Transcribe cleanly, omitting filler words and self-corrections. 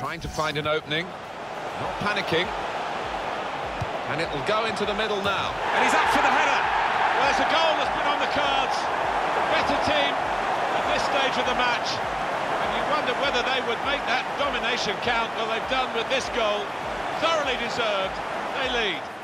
trying to find an opening, not panicking. And it'll go into the middle now. And he's up for the header. Well, there's a goal that's been on the cards. The better team at this stage of the match. And you wonder whether they would make that domination count. Well, they've done with this goal. Thoroughly deserved. They lead.